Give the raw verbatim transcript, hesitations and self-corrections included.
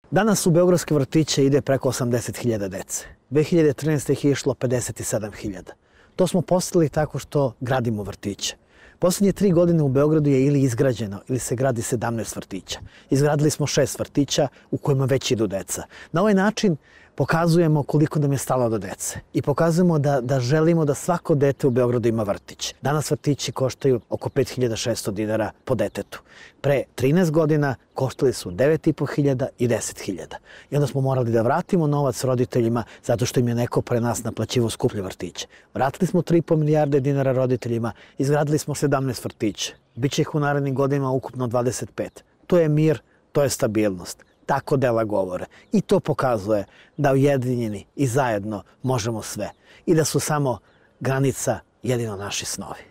Danas u beogradske vrtiće ide preko osamdeset hiljada dece. dve hiljade trinaeste. ih je išlo pedeset sedam hiljada. To smo postigli tako što gradimo vrtiće. Poslednje tri godine u Beogradu je ili izgrađeno ili se gradi sedamnaest vrtića. Izgradili smo šest vrtića u kojima već idu deca. Na ovaj način pokazujemo koliko nam je stalo do dece i pokazujemo da, da želimo da svako dete u Beogradu ima vrtić. Danas vrtići koštaju oko pet hiljada šesto dinara po detetu. Pre trinaest godina koštali su devet i po hiljada i deset hiljada. I onda smo morali da vratimo novac roditeljima zato što im je neko pre nas naplaćivao skuplje vrtiće. Vratili smo tri i po milijarde dinara roditeljima, izgradili smo sedamnaest vrtića. Biće ih u narednim godinama ukupno dvadeset pet. To je mir, to je stabilnost. Tako dela govore. I to pokazuje da ujedinjeni i zajedno možemo sve. I da su samo granica jedino naši snovi.